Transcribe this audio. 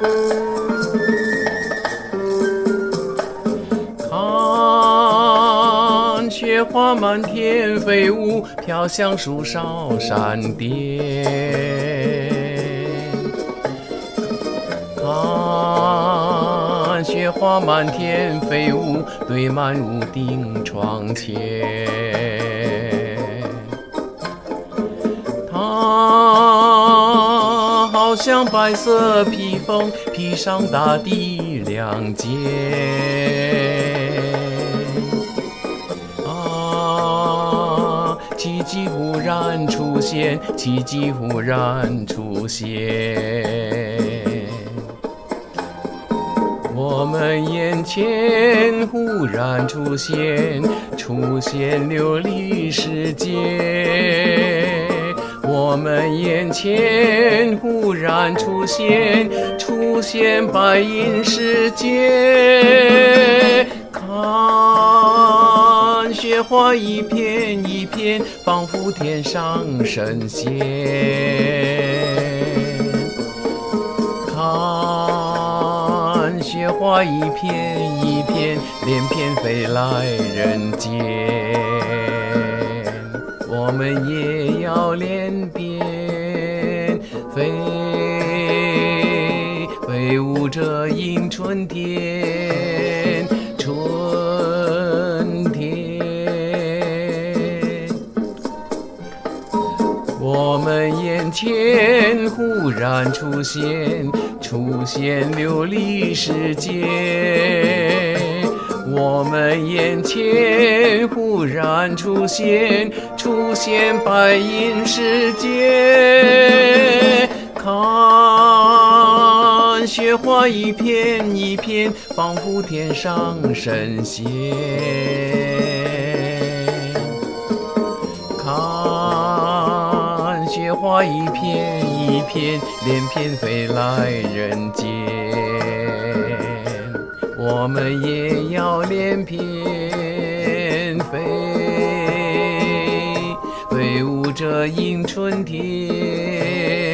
看雪花满天飞舞，飘向树梢闪电。看雪花满天飞舞，堆满屋顶窗前。它好像白色披风，披上大地两肩。啊，奇迹忽然出现，奇迹忽然出现。我们眼前忽然出现琉璃世界。我们眼前忽然出现白银世界。看雪花一片一片，仿佛天上神仙。看雪花一片一片，连片飞来人间。我们也要连翩飞舞着迎春天，我们眼前忽然出现琉璃世界。我们眼前忽然出现白银世界。看雪花一片一片，仿佛天上神仙。看雪花一片一片，连片飞来人间。我们也要连翩飞舞着迎春天。